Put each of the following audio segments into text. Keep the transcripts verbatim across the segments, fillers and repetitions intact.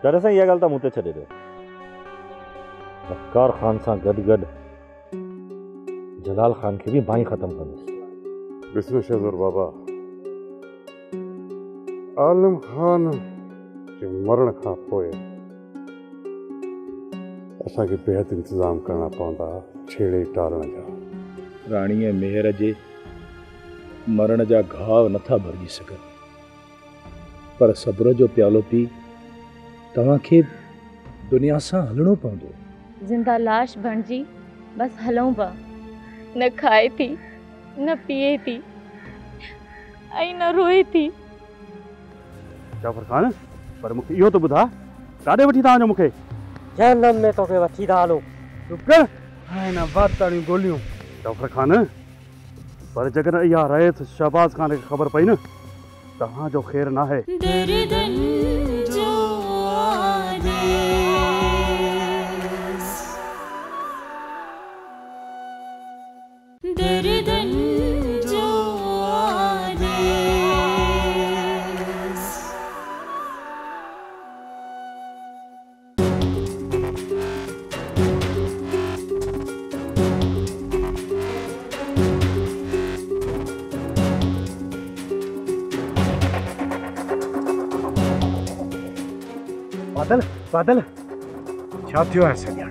डर सां इहा ॻाल्हि त मूं ते छॾे ॾियो। वक़ार ख़ान सां गॾु गॾु जलाल ख़ान खे बि बाई ख़तमु कंदुसि। ॾिसो शहज़ोर बाबा, आलम ख़ान जे मरण खां पोइ असांखे बेहद इंतज़ाम करणा पवंदा छेड़े टालण जा। राणीअ मेहर जे मरण जा घाव नथा भरिजी सघनि, पर सब्र जो प्यालो पी तव्हांखे दुनिया सां हलणो पवंदो। जिंदा लाश बणिजी बस हलूं पिया, न खाए थी न पिए थी ऐं न रोए थी। जाफ़र ख़ान, पर मूंखे इहो त ॿुधा, काॾे वठी था वञो मूंखे? जहन्नम में तोखे वठी था हलूं। चुप कर, हाणे न बात ताड़ियूं गोलियूं। जाफ़र ख़ान, पर जॾहिं इहा रयत शहबाज़ ख़ान खे ख़बर पई न, तव्हांजो ख़ैरु न आहे। बादल, बादल, छा थियो आहे सॼा?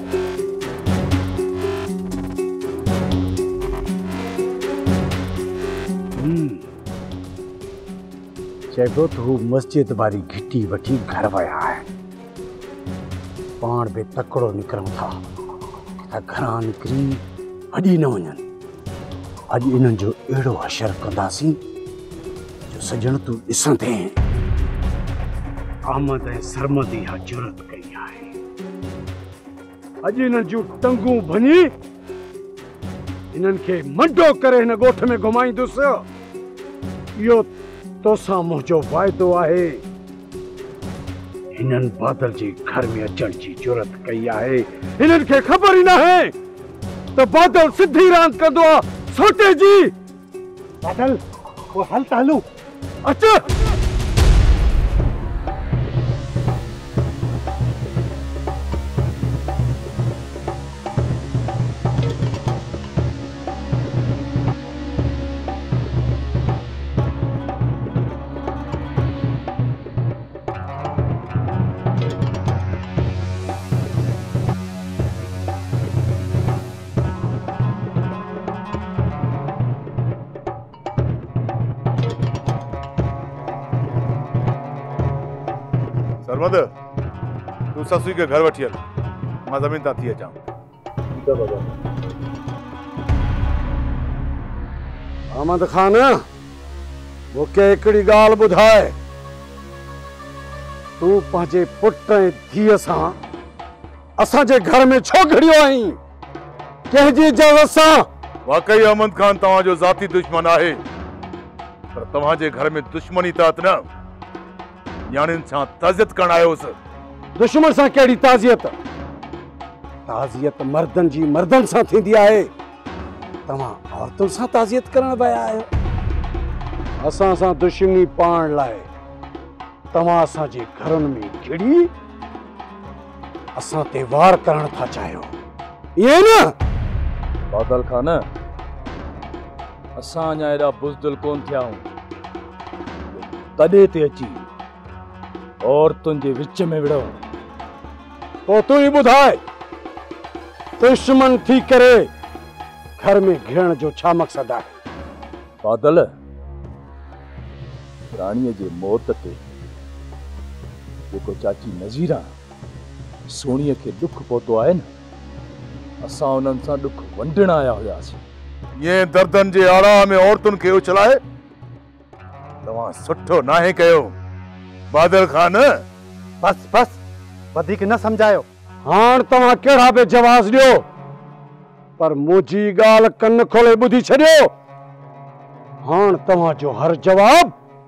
चइबो त हू मस्जिद वारी घिटी वठी घर विया आहिनि। पाण बि तकिड़ो निकिरूं था त घरां निकिरी भॼी न वञनि। अॼु इन्हनि जो अहिड़ो हशर कंदासीं जो सजण तूं ॾिसंदे अहमद ऐं सरमद इहा जुरत कई आहे। अॼु इन्हनि जूं टंगूं भञी इन्हनि खे मंडो करे हिन ॻोठ में घुमाईंदुसि। इहो तोसां मुंहिंजो वाइदो आहे। हिननि बादल जे घर में अचण जी जुरत कई आहे। हिननि खे ख़बर ई न आहे त बादल सिधी रांदि कंदो आहे सोटे जी। बादल, वो हल त हलूं। अच। सरमद, तू ससुई के घर वठी हल, मां ज़मीन तां थी अचां। अहमद ख़ान, मूंखे हिकिड़ी ॻाल्हि ॿुधाए। तूं पंहिंजे पुट ऐं धीअ सां असांजे घर में छो घड़ियो आहीं? कंहिंजी इजाज़त सां? वाकई अहमद ख़ान तव्हांजो ज़ाती दुश्मन आहे, पर तव्हांजे घर में दुश्मनी तात न, यानी सां ताज़ियत करण आयोसि। दुश्मन सां कहिड़ी ताज़ियत? ताज़ियत मर्दनि जी मर्दनि सां थींदी आहे। तव्हां औरतुनि सां ताज़ियत करण विया आहियो। असां सां दुश्मनी पाइण लाइ तव्हां असांजे घरनि में घिड़ी असां ते वार करण था चाहियो, इहे न? बादल ख़ान, असां अञा एॾा बुज़दिल कोन थिया आहियूं तॾहिं ते अची औरतुनि जे विच में विड़ो। पोइ तूं ई ॿुधाए, दुश्मन थी करे घर में घिरण जो छा मक़सद आहे? बादल, राणीअ जे मौत ते जेको चाची नज़ीरा सोणीअ खे दुख पहुतो आहे न, असां उन्हनि सां दुख वंडण आया हुआसीं। ये दर्दन जे आड़ा में औरतुनि खे उछलाए तव्हां सुठो नाहे कयो। बादल ख़ान, बस बस, वधीक न समझायो। हाण तव्हां कहिड़ा बि जवाब ॾियो, पर मुंहिंजी ॻाल्हि कन खोले ॿुधी छॾियो। हाण तव्हांजो हर जवाब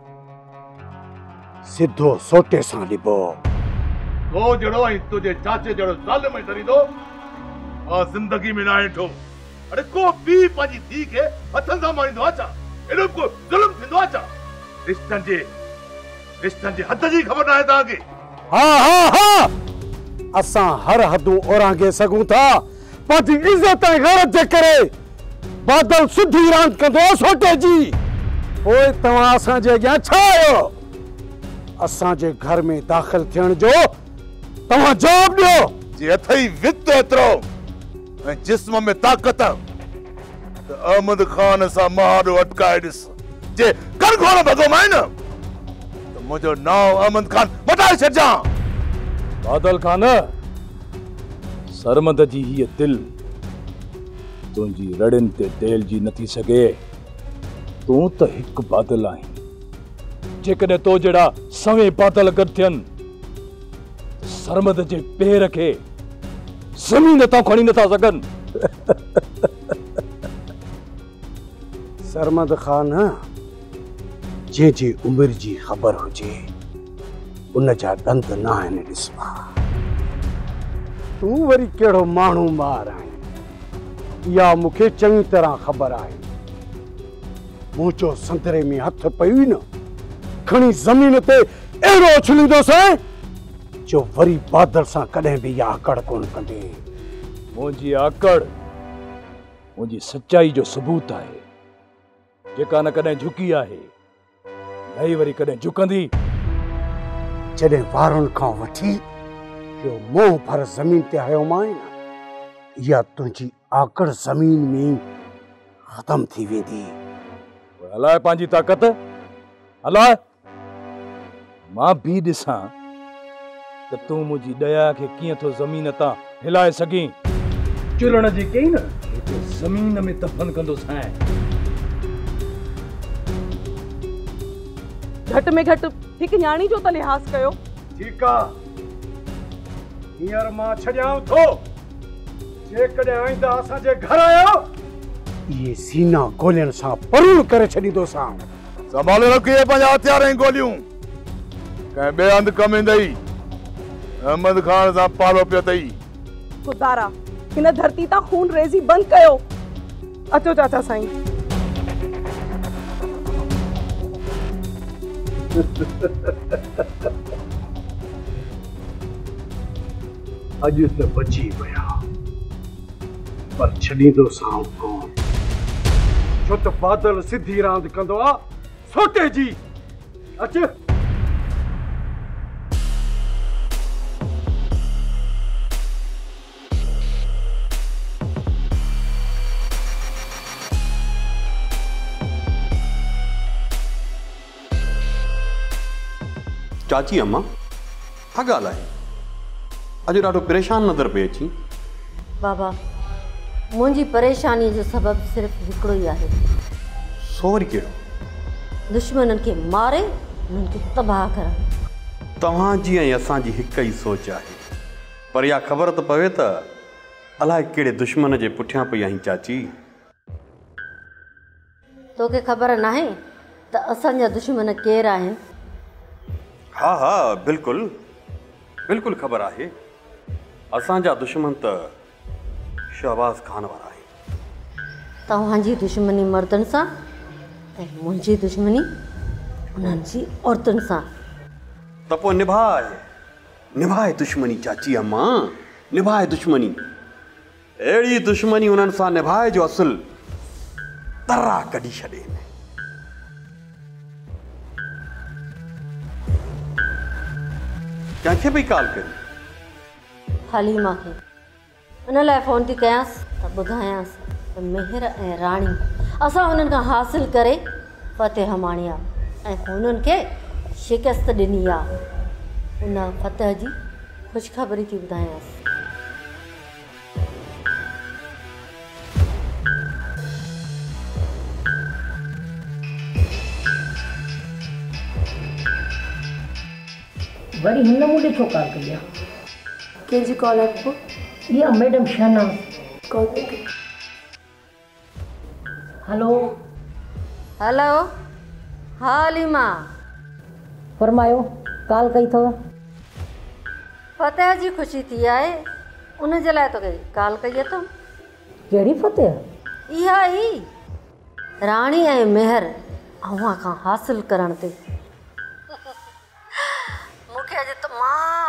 सिधो सोटे सां ॾिबो। तो जड़ो ऐं तुझे चाचे जड़ो ज़ालिम ऐं दरीदो आ ज़िंदगी में ना हेठो। अरे को बि पंहिंजी धीउ खे हथनि सां मारींदो आहे छा? एॾो को ज़ुल्म थींदो आहे छा? रिश्तनि जे रिश्तनि जे हद जी ख़बर न आहे तव्हांखे? हाँ हाँ हाँ असां हर हदूं ओरांगे सघूं था पंहिंजी इज़त ऐं ग़ैरत जे करे बादल सिधी रांदि कंदो सोटे जी पोइ तव्हां असांजे अॻियां छा आहियो असांजे घर में दाख़िल थियण जो तव्हां जवाब ॾियो जे अथई वित एतिरो ऐं जिस्म में ताक़त त अहमद खान सां महाड़ो अटकाए ॾिस जे कन खोड़ भॻो माए न त मुंहिंजो नाव अहमद खान मटाए छॾिजां बादल खान सरमद जी हीअ दिल तुंहिंजी रड़ियुनि ते तेल जी नथी सघे तूं त हिकु बादल आहीं जेकॾहिं तो जहिड़ा सवे बादल गॾु थियनि सरमद जे पेर खे ज़मीन तां खणी नथा सघनि सरमद खान जंहिंजी उमिरि जी ख़बर हुजे उन जा दंद न आहिनि ॾिसबा तूं वरी कहिड़ो माण्हू मार आहीं इहा मूंखे चङी तरह ख़बर आहे मुंहिंजो संतरे में हथ पई न खणी ज़मीन ते अहिड़ो उछलींदोसीं जो वरी बादल सां कॾहिं बि इहा आकड़ कोन कंदे मुंहिंजी आकड़ मुंहिंजी सचाई जो सबूत आहे जेका न कॾहिं झुकी आहे न ई वरी कॾहिं झुकंदी जॾहिं वारुनि खां वठी जो मोह भर ज़मीन ते हयो माए न इहा तुंहिंजी आकड़ ज़मीन में ई ख़तम थी वेंदी हलाए पंहिंजी ताक़त हलाए मां बि ॾिसां त तूं मुंहिंजी दया खे कीअं थो ज़मीन तां हिलाए सघीं चुलण जी कई न हिते ज़मीन में दफ़न कंदोसि घटि में घटि हिकु न्याणी जो त लिहाज़ कयो ठीकु आहे हींअर मां छॾियांव थो जेकॾहिं आईंदा असांजे घर आयो इहे सीना गोलियुनि सां परूल करे छॾींदोसां संभाले रखी पंहिंजा हथियार ऐं गोलियूं कंहिं ॿिए हंधि कमु ईंदई अहमद खान सां पालो पियो अथई खुदारा हिन धरती तां खून रेज़ी बंदि कयो अचो चाचा साईं अॼु त बची विया पर छॾींदोसां कोन छो त बादल सिधी रांदि कंदो आहे सोटे जी अच चाची अम्मा छा ॻाल्हि आहे अॼु ॾाढो परेशान नज़र पई अची बाबा मुंहिंजी परेशानी जो सबबु सिर्फ़ु हिकिड़ो ई आहे सो वरी कहिड़ो दुश्मननि खे मारे उन्हनि खे तबाह करणु तव्हांजी ऐं असांजी हिकु ई सोच आहे पर इहा ख़बर त पवे त अलाए कहिड़े दुश्मन जे पुठियां पई आहीं चाची तोखे ख़बर नाहे त असांजा दुश्मन केरु आहिनि हा हा बिल्कुलु बिल्कुलु ख़बर आहे असांजा दुश्मन त शहबाज़ खान वारा आहिनि तव्हांजी दुश्मनी मर्दनि सां ऐं मुंहिंजी दुश्मनी उन्हनि जी औरतुनि सां त पोइ निभाए निभाए दुश्मनी चाची अम्मा निभाए दुश्मनी अहिड़ी दुश्मनी उन्हनि सां निभाए जो असुल तर्रा कढी छॾे कंहिंखे पई कॉल करी हलीमा खे उन लाइ फ़ोन थी कयांसि त ॿुधायांसि त मेहर ऐं राणी असां हुननि खां हासिलु करे फ़तेह माणी आहे ऐं हुननि खे शिकस्त ॾिनी आहे उन फ़तेह जी ख़ुशख़बरी थी ॿुधायांसि वरी हिन मूंखे छो कॉल कई आहे कंहिंजी कॉल आहे पोइ इहा madam Shahna call hello hello हा हलीमा फरमायो कॉल कई अथव फ़तेह जी ख़ुशी थी आहे उन जे लाइ तोखे कॉल कई अथऊं कहिड़ी फ़तेह इहा ई राणी ऐं मेहर अव्हां खां हासिलु करण ते मूंखे अॼु तमामु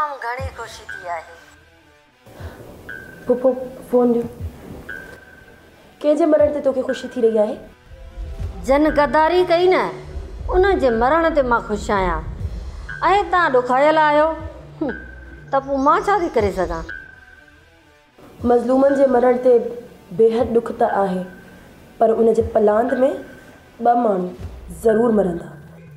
ख़ुशी थी आहे। पुप्पो फोन ॾियो। कंहिंजे मरण ते तोखे ख़ुशी थी रही आहे? जन गद्दारी कई न, उन जे मरण ते मां ख़ुशि आहियां ऐं तव्हां ॾुखायल आहियो त पोइ मां छा थी करे सघां? मज़लूमनि जे मरण ते बेहद ॾुख त आहे, पर उन जे पलांद में ॿ माण्हू ज़रूरु मरंदा।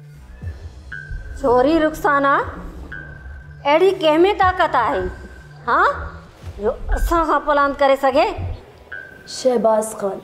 छोरी रुखसाना, अहिड़ी कंहिंमें ताक़त आहे हाँ जो असां खां पलांद करे सघे? शहबाज ख़ान।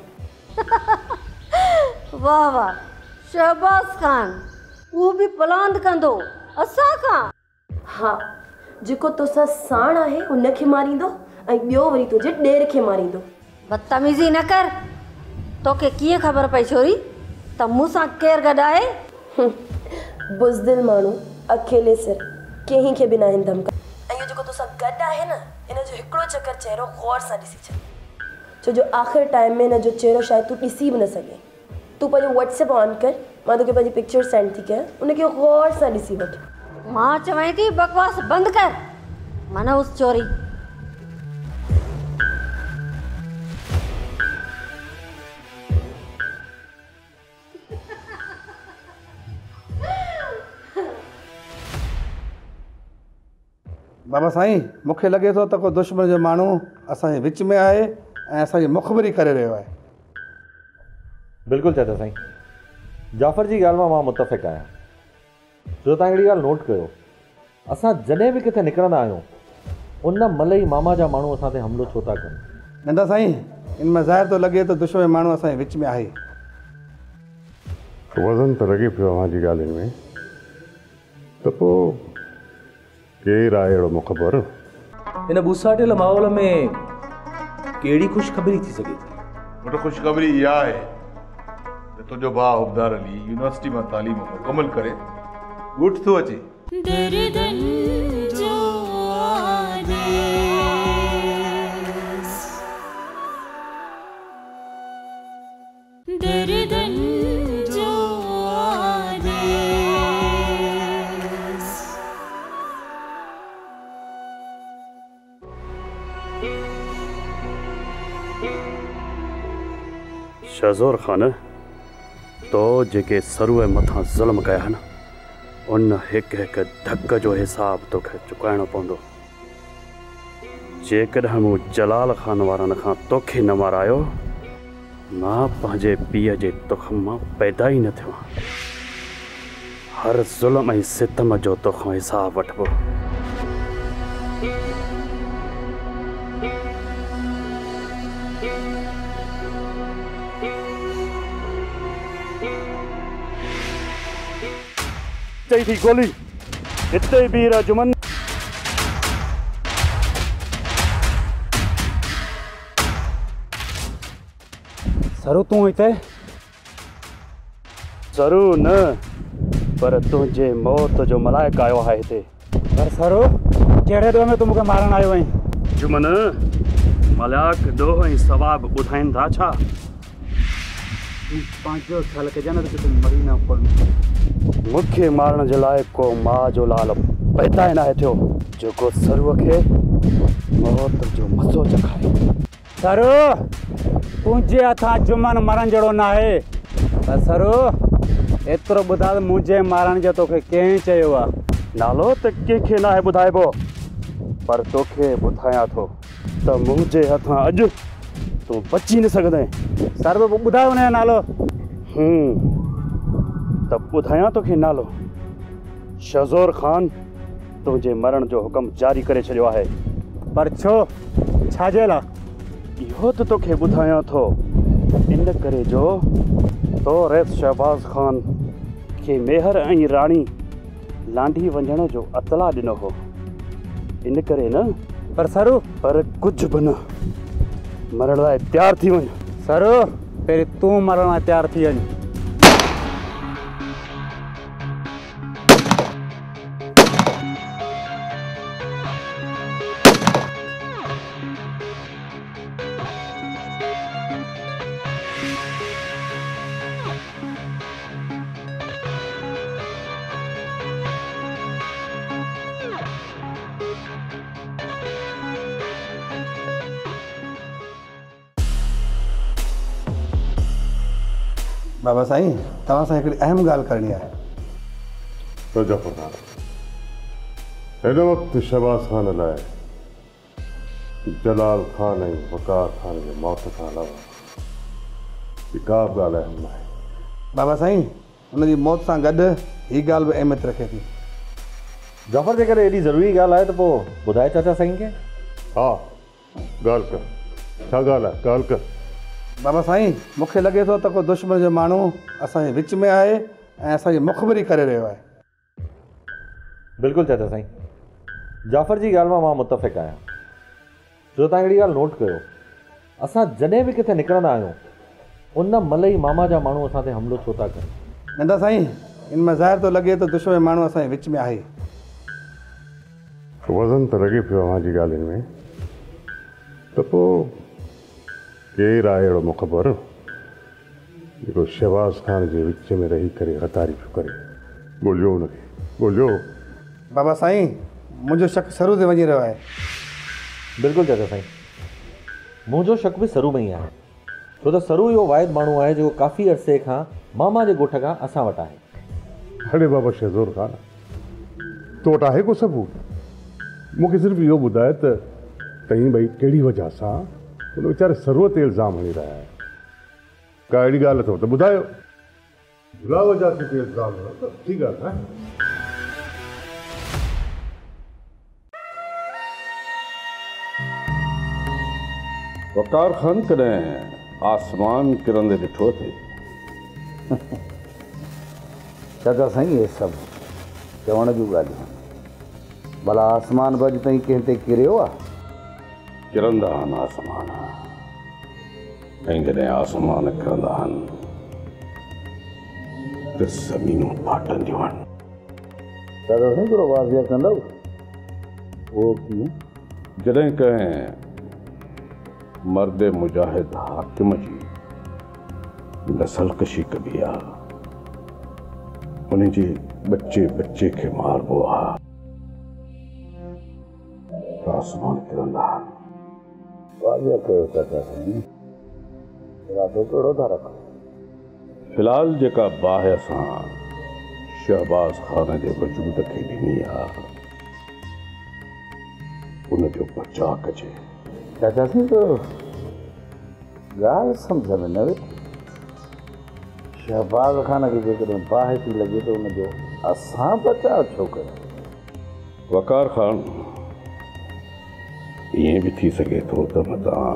वाह वाह, शहबाज ख़ान, उहो बि पलांद कंदो असां खां? हाँ, जेको तोसां साण आहे उनखे मारींदो ऐं ॿियो वरी तुंहिंजे ॾेर खे मारींदो। बदतमीज़ी न कर। तोखे कीअं ख़बर पई छोरी त मूंसां केरु गॾु आहे? बुज़दिल माण्हू अकेले सिर कंहिं खे बि न आहिनि धमका। ऐं इहो जेको तोसां गॾु आहे न, इन जो हिकिड़ो चकर चहिरो गौर सां ॾिसी छॾ, छो जो आख़िर टाइम में इन जो चहिरो शायदि तूं ॾिसी बि न सघे। तूं पंहिंजो व्हाट्सएप ऑन कर, मां तोखे पंहिंजी पिक्चर सेंड थी कयां, उनखे गौर सां ॾिसी वठ। मां चवां थी बकवास बंदि कर, माना उस चोरी। बाबा साईं, मूंखे लॻे थो त को दुश्मन जो माण्हू असांजे विच में आहे ऐं असांजी मुख़बिरी करे रहियो आहे। बिल्कुलु चए साईं, जाफ़र जी ॻाल्हि मां मां मुतफ़िक़ आहियां। छो तव्हां हिकिड़ी ॻाल्हि नोट कयो, असां जॾहिं बि किथे निकिरंदा आहियूं उन महिल ई मामा जा माण्हू असां ते हमिलो छो था कनि? नंढा साईं, इन में ज़ाहिर थो लॻे त दुश्मन माण्हू असांजे विच में आहे। वज़न त लॻे पियो अव्हांजी ॻाल्हियुनि में, त पोइ केरु आहे अहिड़ो मुख़बर? हिन बुसाटियल माहौल में कहिड़ी ख़ुशख़बरी थी सघे थी? मूंखे ख़ुशख़बरी इहा आहे त तुंहिंजो भाउ उबदार अली यूनिवर्सिटी मां तालीम मुकमल करे ॻोठ थो अचे। शहज़ोर ख़ान, तो जेके सरूअ मथां ज़ुल्म कया न, उन हिकु हिकु धक जो हिसाब तोखे चुकाइणो पवंदो। जेकॾहिं मूं जलाल ख़ान वारनि खां तोखे न मारायो, मां पंहिंजे पीउ जे तुख़म मां पैदा ई न थियो। हर ज़ुल्म ऐं सितम जो तोखां हिसाब वठिबो। चई थी गोली हिते ई बीह जुमन। सरू तूं हिते? सरू न, पर तुंहिंजे मौत जो मलाइक आयो आहे हिते। पर सरू, कहिड़े ॾोह में तूं मूंखे मारण आयो आहीं? जुमन, मलाइक ॾोह ऐं सवाब ॿुधाइनि था छा? तूं पंहिंजो ख़्यालु कजां न त तूं मरी न पवंदो। मूंखे मारण जे लाइ को माउ जो लाल पैदा न आहे थियो जेको सरूअ खे मौत जो मज़ो चखाए। सरू, तुंहिंजे हथां जुमन मरण जहिड़ो न आहे। पर सरू, एतिरो ॿुधा त मुंहिंजे मारण जो तोखे कंहिं चयो आहे? नालो त कंहिंखे न आहे ॿुधाइबो, पर तोखे ॿुधायां थो त मुंहिंजे हथां अॼु तूं बची न सघंदे। सरू, ॿुधायो हुनजो नालो। हम्म त ॿुधायां तोखे नालो। शहज़ोर ख़ान तुंहिंजे मरण जो हुकम जारी करे छॾियो आहे। पर छो? छाजे लाइ? इहो त तोखे ॿुधायां थो, इन करे जो तो रैस शहबाज ख़ान खे मेहर ऐं राणी लांडी वञण जो अतला ॾिनो हो, इन करे न। पर सरू, पर कुझु बि न, मरण लाइ तयारु थी वञ। सरू, पहिरीं तूं मरण लाइ तयारु थी वञ। बाबा साईं तव्हां सां हिकिड़ी अहम ॻाल्हि करणी आहे। तो जफ़र खान हिन वक़्तु शहबाज़ खान लाइ जलाल खान ऐं वक़ार खान जे मौत खां अलावा का बि ॻाल्हि अहम न आहे। बाबा साईं हुनजी मौत सां गॾु हीअ ॻाल्हि बि अहमियत रखे थी। जाफ़र जे करे एॾी ज़रूरी ॻाल्हि आहे त पोइ ॿुधाए चाचा साईं खे। हा ॻाल्हि कर, छा ॻाल्हि आहे, ॻाल्हि कर। बाबा साईं मूंखे लॻे थो त को दुश्मन जो माण्हू असांजे विच में आहे ऐं असांजी मुख़बिरी करे रहियो आहे। बिल्कुलु चाचा साईं, जाफ़र जी ॻाल्हि मां मां मुतफ़िक़ आहियां। छो तव्हां हिकिड़ी ॻाल्हि नोट कयो, असां जॾहिं बि किथे निकिरंदा आहियूं उन मलई मामा जा माण्हू असां ते हमिलो छो था कनि। नंढा साईं इन में ज़ाहिर थो लॻे त दुश्मन माण्हू असांजे विच में आहे। वज़न त लॻे पियो अव्हांजी ॻाल्हियुनि में, त पोइ केरु आहे अहिड़ो मुख़बर जेको शहबाज़ खान जे विच में रही करे गद्दारी पियो करे। ॻोल्हियो हुनखे, ॻोल्हियो। बाबा साईं मुंहिंजो शक सरू ते वञी रहियो आहे। बिल्कुलु चाचा साईं, मुंहिंजो शक बि सरू में ई आहे। छो त सरू इहो वाहिद माण्हू आहे जेको काफ़ी अरसे खां मामा जे ॻोठ खां असां वटि आहे। अड़े बाबा शहज़ोर खान, तो वटि आहे को सबूत? मूंखे सिर्फ़ु इहो ॿुधाए त तईं भई कहिड़ी वजह सां उन वीचारे सरूअ ते इल्ज़ाम हणी रहिया आहे। का अहिड़ी ॻाल्हि अथव त ॿुधायो। बिला वजह ते इल्ज़ाम हणो त ठीकु आहे न। वक़ार खान कॾहिं आसमान किरंदे ॾिठो अथई? चाचा साईं इहे सभु चवण जूं ॻाल्हियूं। भला आसमान बि अॼु ताईं कंहिं ते किरियो आहे? किरंदा आहिनि आसमान, ऐं जॾहिं आसमान किरंदा आहिनि त ज़मीनूं फाटंदियूं आहिनि। चाचा साईं थोरो वाज़िया कंदव? उहो कीअं? जॾहिं कंहिं मर्द मुजाहिद हाकिम जी नसल कशी कबी आहे, उन जे बच्चे बच्चे खे मारबो आहे, आसमान किरंदा आहिनि। वाज़िया कयो चाचा साईं, इरादो कहिड़ो था रखो? फ़िलहाल जेका बाहि असां शहबाज़ खान जे वजूद खे ॾिनी आहे उन जो बचाव कजे। चाचा साईं तो ॻाल्हि सम्झ में न वेठी। शहबाज़ खान खे जेकॾहिं बाहि थी लॻे त उनजो असां बचाव छो कयूं? वक़ार खान ईअं बि थी सघे थो त मतां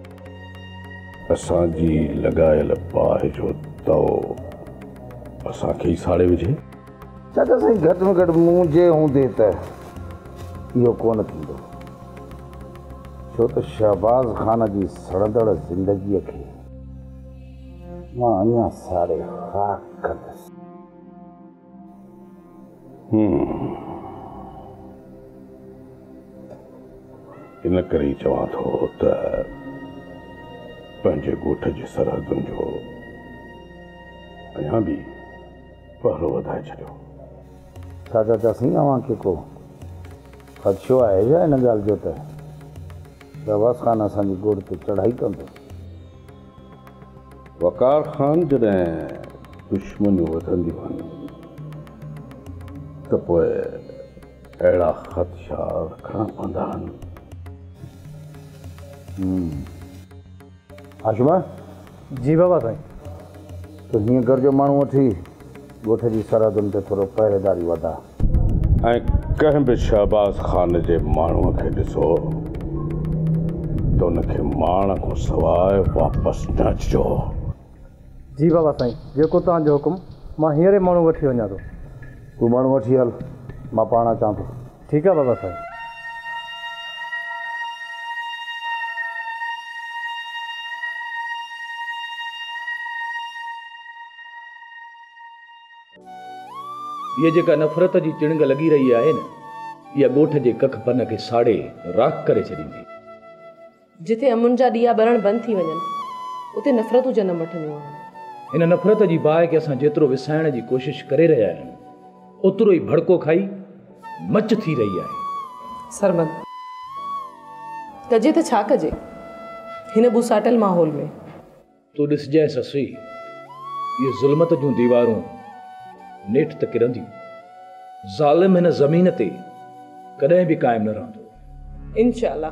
असांजी लॻायल बाहि जो तओ असांखे ई साड़े विझे। चाचा साईं घटि में घटि मुंहिंजे हूंदे त इहो कोन थींदो, छो त शहबाज़ खान जी सड़ंदड़ ज़िंदगीअ खे मां अञा साड़े ख़ाक कंदुसि। इन करे ई चवां थो त पंहिंजे ॻोठ जी सरहदुनि जो अञा बि पहरो वधाए छॾियो। छा चाचा साईं अव्हांखे को ख़दशो आहे छा हिन ॻाल्हि जो त शहबाज़ खान असांजी गोड़ ते चढ़ाई कंदो? वक़ार खान जॾहिं दुश्मनियूं वधंदियूं आहिनि त पोइ अहिड़ा ख़दशा रखणा पवंदा आहिनि। हाशिमा जी बाबा साईं, तो हीअं कर जो माण्हू वठी ॻोठ जी सरहदुनि ते थोरो पहरेदारी वधा ऐं कंहिं बि शहबाज़ खान जे माण्हूअ खे ॾिसो त उनखे माण खां सवाइ वापसि न अचिजो। जी बाबा साईं, जेको तव्हांजो हुकुम, मां हींअर माण्हू वठी वञा थो। तूं माण्हू वठी हल, मां पाण अचां थो। ठीकु आहे बाबा साईं। ये जेका नफ़रत जी चिणग लगी रही आहे न, इहा ॻोठ जे कख पन खे साड़े राख करे छॾींदी। जिथे अमुन जा ॾीआ ॿरण बंदि थी वञनि उते नफ़रतूं जनम वठंदियूं आहिनि। हिन नफ़रत जी बाहि खे असां जेतिरो विसाइण जी कोशिशि करे रहिया आहियूं, ओतिरो ई भड़को खाई मच थी रही आहे। सरमद, कजे त छा कजे हिन बुसाटल माहौल में? तूं ॾिसजांइ ससुई, ये ज़ुल्मत जूं दीवारूं नेठ त किरंदियूं, ज़ालिम हिन ज़मीन ते कॾहिं बि क़ाइम न रहंदो। इंशाल्लाह।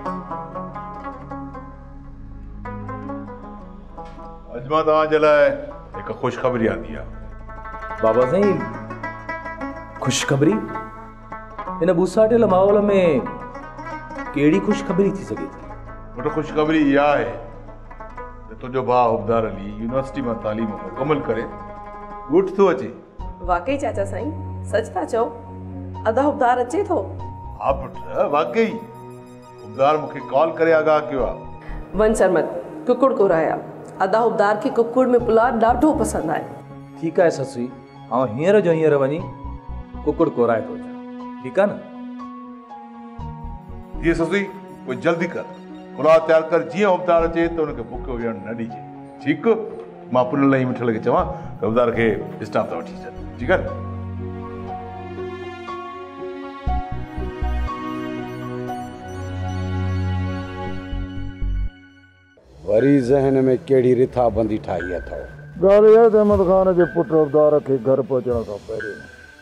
अॼु मां तव्हांजे लाइ हिकु ख़ुशख़बरी आंदी आहे। बाबा साईं, ख़ुशख़बरी? हिन बूसाटियल माहौल में कहिड़ी ख़ुशख़बरी थी सघे थी? वटि ख़ुशख़बरी इहा आहे त तुंहिंजो भाउ हुबदार अली यूनिवर्सिटी मां तालीम मुकमल करे ॻोठ थो अचे। वाकई चाचा साईं, सच था चओ? अदा हुबदार अचे थो? हा पुट, वाकई हुबदार मूंखे कॉल करे आगाह कयो आहे। वन सरमत कुकुड़ घुराया। अदा हुबदार खे कुकुड़ में पुलाव ॾाढो पसंदि आहे। ठीकु आहे ससुई, ऐं हींअर जो हींअर वञी कुकुड़ कोराए थो अचां, ठीकु आहे न? ये ससुई कोई जल्दी कर, पुलाव तैयार कर, जीअं हुबदार अचे त हुनखे बुखियो वेहण न ॾिजे। ठीकु? मां पुन लाइ मिठल खे चवां त हुबदार खे स्टाफ तां वठी अचनि। ठीकु आहे? वरी ज़हन में कहिड़ी रिथाबंदी ठाही अथव? ॻाल्हि इहा त अहमद ख़ान जे पुट हुबदार खे घर पहुचण खां पहिरीं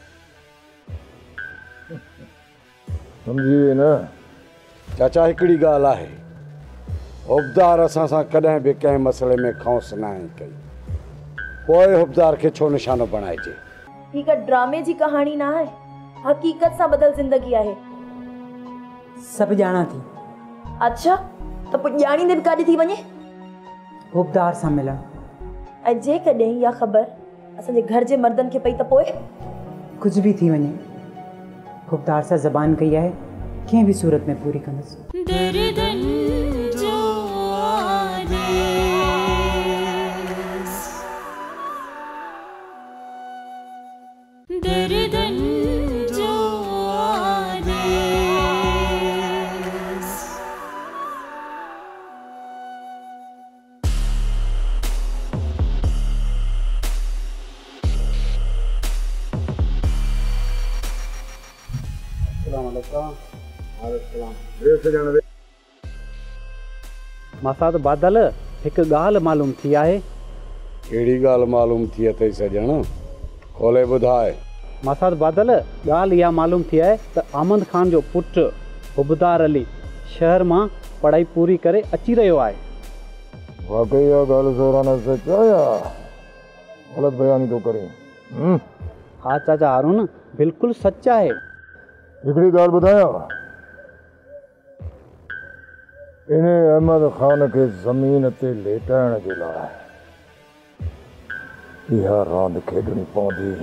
सम्झी वई न? चाचा, हिकिड़ी ॻाल्हि आहे, हुबदार असां सां कॾहिं बि कंहिं मसइले में खौंस न आहे कई, पोइ हुबदार खे छो निशानो बणाइजे? हीअ का ड्रामे जी कहाणी न आहे, हक़ीक़त सां बदल ज़िंदगी आहे। सभु ॼाणा थी। अच्छा, त पोइ ॼाणींदे बि काॾे थी वञे? हुबदार सां मिलण। ऐं जेकॾहिं इहा ख़बर असांजे घर जे मर्दनि खे पई त पोइ? कुझु बि थी वञे, हुबदार सां ज़बान कई आहे, कंहिं बि सूरत में पूरी कंदुसि। मसाद बादल, हिकु ॻाल्हि मालूम थी आहे। कहिड़ी ॻाल्हि मालूम थी अथई सॼण? खोले ॿुधाए। मसाद बादल, ॻाल्हि इहा मालूम थी आहे त अहमद ख़ान जो पुटु हुबदार अली शहर मां पढ़ाई पूरी करे अची रहियो आहे। वाकई इहा ॻाल्हि ज़ोराना सच आहे या ग़लति बयानी थो करे? हा चाचा हारून, बिल्कुलु सच आहे। हिकिड़ी ॻाल्हि ॿुधायां, इन अहमद ख़ान खे ज़मीन ते लेटाइण जे लाइ इहा रांदि खेॾणी पवंदी।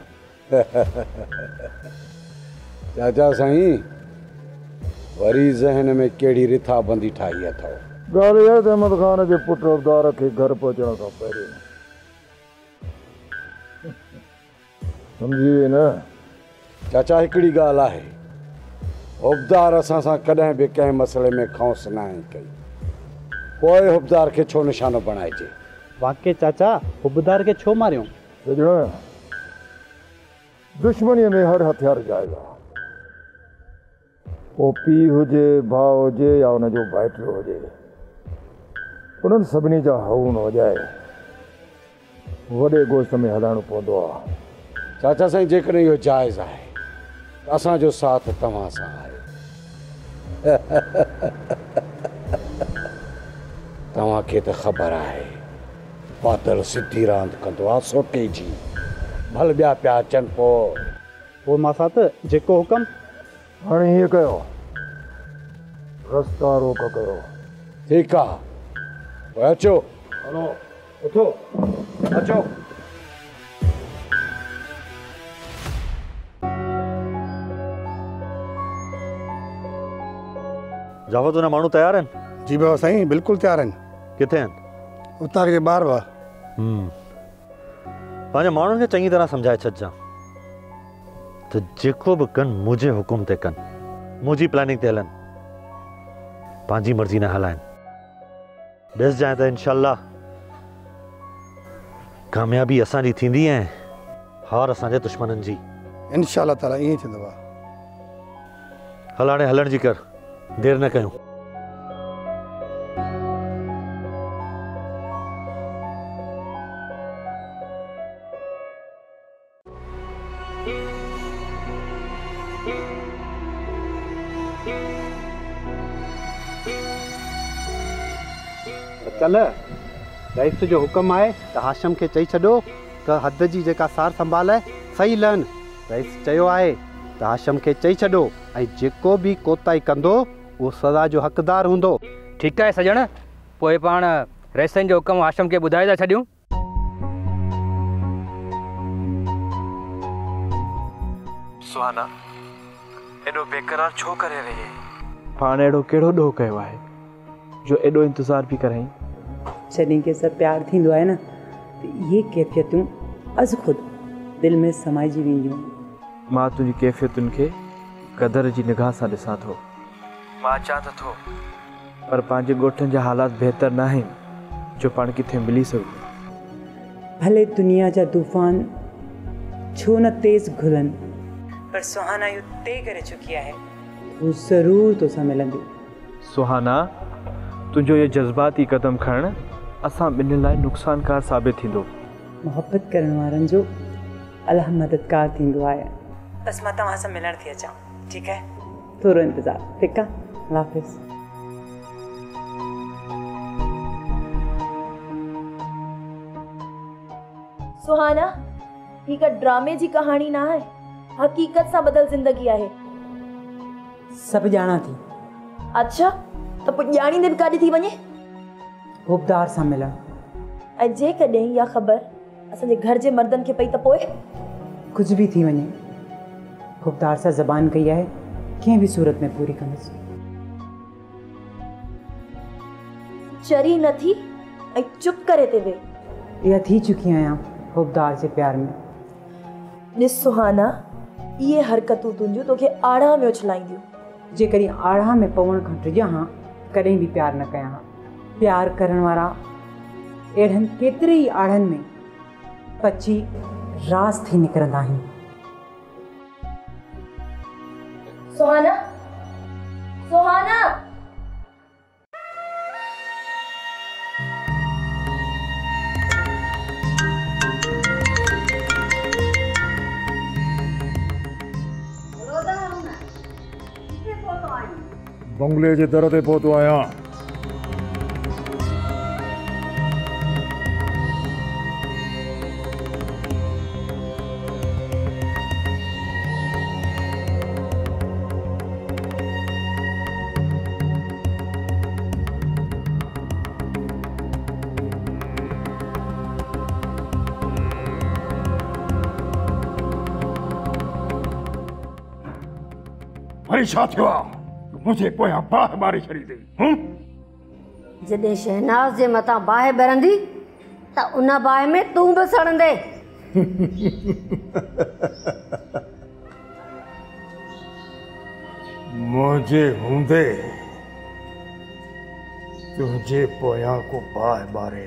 चाचा साईं, वरी ज़हन में कहिड़ी रिथाबंदी ठाही अथव? ॻाल्हि इहा त अहमद ख़ान जे पुट हुबदार खे घर पहुचण खां पहिरीं सम्झी वई न? चाचा, हिकिड़ी ॻाल्हि आहे, हुबदार असां सां कॾहिं बि कंहिं मसइले में खौंस न आहे कई, पोइ हुबदार खे छो निशानो बणाइजे? वाकई चाचा, हुबदार खे छो मारियूं? सॼण, दुश्मनीअ में हर हथियार जाइज़ आहे। पोइ पीउ हुजे, भाउ हुजे या हुनजो भाइटियो हुजे, उन्हनि सभिनी जा हऊ न वॼाए वॾे गोश्त में हलाइणो पवंदो आहे। चाचा साईं, जेकॾहिं इहो जाइज़ आहे त असांजो साथ तव्हां सां आहे। तव्हांखे त ख़बर आहे, बादल सिधी रांदि कंदो आहे सोटे जी। भल ॿिया पिया अचनि पोइ पोइ मां साथ जेको हुकम। हाणे हीअं कयो, रस्ता रोक कयो। ठीकु आहे, पोइ अचो। हलो उथो, अचो। जाफ़र, तुंहिंजा माण्हू तयार आहिनि? जी बाबा साईं, बिल्कुलु तयार आहिनि। किथे आहिनि? उतार जे ॿार हुआ। पंहिंजे माण्हुनि खे चङी तरह सम्झाए छॾिजां त जेको बि कनि मुंहिंजे हुकुम ते कनि, मुंहिंजी प्लानिंग ते हलनि, पंहिंजी मर्ज़ी न हलाइनि। ॾिसजांइ त इंशाअल्लाह कामयाबी असांजी थींदी ऐं हार असांजे दुश्मननि जी। इंशाअल्लाह ताला ईअं थींदो आहे। हल हाणे हलण जी कर, देर न कयूं। कल्ह रईस जो हुकुम आहे त हाशम खे चई छॾो त हद जी जेका सार संभाल आहे सही लहनि। रईस चयो आहे त हाशम खे चई छॾो ऐं जेको बि कोताही कंदो उहो सज़ा जो हक़दार हूंदो। ठीकु आहे सजण, पोइ पाण रईसनि जो हुकुम हाशम खे ॿुधाए था छॾियूं। सुहाना एॾो बेक़रार छो करे रही है? पाण अहिड़ो कहिड़ो ॾोह कयो आहे जो एॾो इंतज़ार बि कराई? जॾहिं कंहिंसां प्यारु थींदो आहे न त इहे कैफ़ियतूं अज़ ख़ुदि दिलि में समाइजी वेंदियूं। मां तुंहिंजी कैफ़ियतुनि खे क़दर जी निगाह सां ॾिसां थो। मां अचां त थो, पर पंहिंजे ॻोठनि जा हालात बहितर न आहिनि जो पाण किथे मिली सघूं। भले दुनिया जा तूफ़ान छो न तेज़ घुलनि, पर सुहाना इहो तय करे चुकी आहे हू ज़रूरु तोसां मिलंदी। सुहाना, तुंहिंजो इहो जज़्बाती क़दम खणणु असां ॿिन्हिनि लाइ नुक़सानकार साबित थींदो। मोहबत करण वारनि जो अलाह मददगार थींदो आहे। बसि मां तव्हां सां मिलण थी अचां, ठीकु आहे? थोरो इंतज़ारु, ठीकु आहे? अल्लाह हाफ़िज़। सुहाना, ही का ड्रामे जी कहाणी ना है, हकीकत सां बदल ज़िंदगी आहे। सभु ॼाणा थी। अच्छा, त पोइ ॼाणींदे बि काॾे थी वञे? हुबदार सां मिलण। ऐं जेकॾहिं इहा ख़बर असांजे घर जे मर्दनि खे पई त पोइ? कुझु बि थी वञे, हुबदार सां ज़बान कई आहे, कंहिं बि सूरत में पूरी कंदुसि। चरी न थी ऐं चुप करे ते वे। इहा थी चुकी आहियां हुबदार जे प्यार में। ॾिस सुहाना, इहे हरकतूं तुंहिंजूं तोखे आड़ा में उछलाईंदियूं। जेकॾहिं आड़ा में पवण खां टिॼां हा कॾहिं बि प्यार न कयां हा। प्यार करण वारा अहिड़नि केतिरे ई आड़नि में पची रास थी निकिरंदा आहिनि। सुहाना, सुहाना, बंगले जे दर ते पहुतो आहियां। वरी छा थियो आहे? मुझे पोयां बाहि मारे छॾी अथई। जॾहिं शहनाज़ जे मथां बाहि ॿरंदी त उन बाहि में तूं बि सड़ंदे। मुझे हूंदे तुझे पोयां को बाहि मारे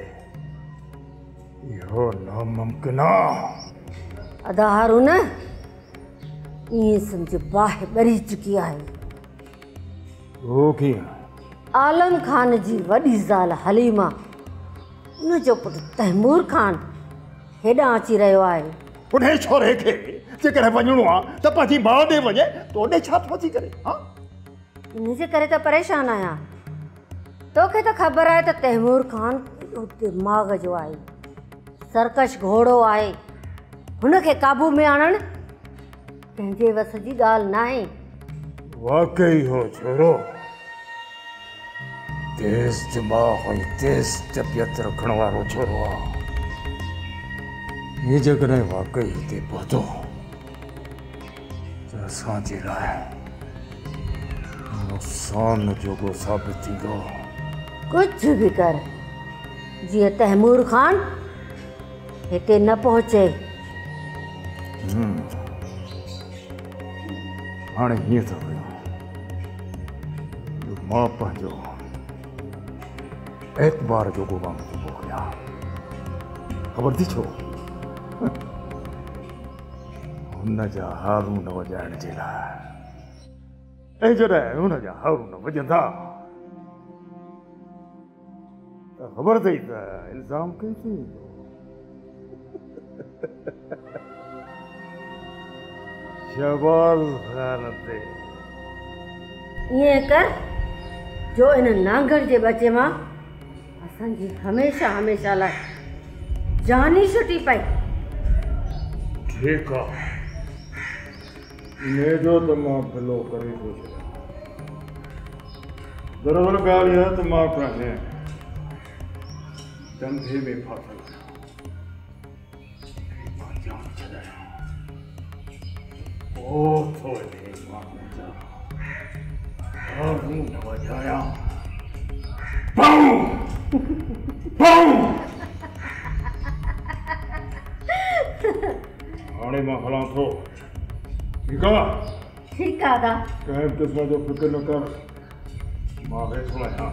इहो नामुमकिन आहे। अदा हारून ईअं सम्झ बाहि ॿरी चुकी आहे। वो कीअं? आलम खान जी वॾी ज़ाल हलीमा, उन जो पुटु तैमूर खान हेॾां अची रहियो आहे। उन छोरे खे जेकॾहिं वञिणो आहे त पंहिंजी माउ ॾे वञे, तोॾे छा थो अची करे? हा, इन जे करे त परेशान आहियां। तोखे त ख़बर आहे त तैमूर खान एॾो दिमाग़ जो आहे, सरकश घोड़ो आहे। हुनखे काबू में आणणु कंहिंजे वस जी ॻाल्हि न आहे। वाकई हो छोरो तेज़ दिमाग़ ऐं तेज़ तबियत रखण वारो छोरो आहे। ये जेकॾहिं वाकई हिते पहुतो त असांजे लाइ नुक़सान जोॻो साबित थींदो। कुझु बि कर, जीअं तैमूर खान हिते न पहुचे। हाणे हीअं थो कयो, मां पंहिंजो एतबार जो ग़ुलाम थो मोकिलियां। ख़बर थी छो? हुन जा हारून वॼाइण जे लाइ। ऐं जॾहिं हुन जा हारून वॼंदा त ख़बर अथई त इल्ज़ाम कंहिंखे ईंदो? शहबाज़ ख़ान ते। ईअं कर जो इन नांगर जे बचे मां असांजी हमेशह हमेशह लाइ जान ई छुटी पई। ठीकु आहे, इनजो त मां भलो करे थो छॾियां। दरअसल ॻाल्हि इहा त मां पंहिंजे धंधे में फाथल आहियां। ओ थोरे मां मुंहिंजा हूं न वॼायां। पाऊं पाऊं हाणे मां हलां थो। ठीकु आहे? ठीकु आहे दा। कंहिं क़िस्म जो फिक्र न कर, मां वेठो आहियां।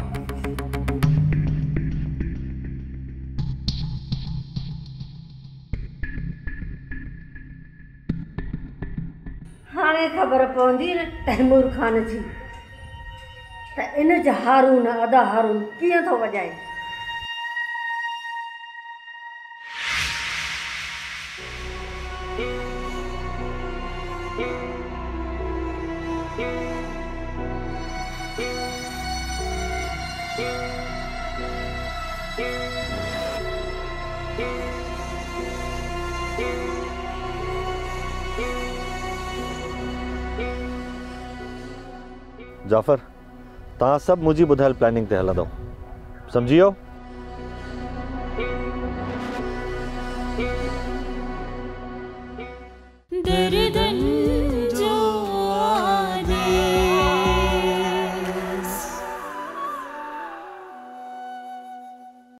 हाणे ख़बर पवंदी न तैमूर ख़ान जी त इन जा हारून अदा हारून कीअं थो वॼाए। जाफ़र, तव्हां सभु मुंहिंजी ॿुधायल प्लानिंग ते हलंदव, सम्झी वियो? दर्दन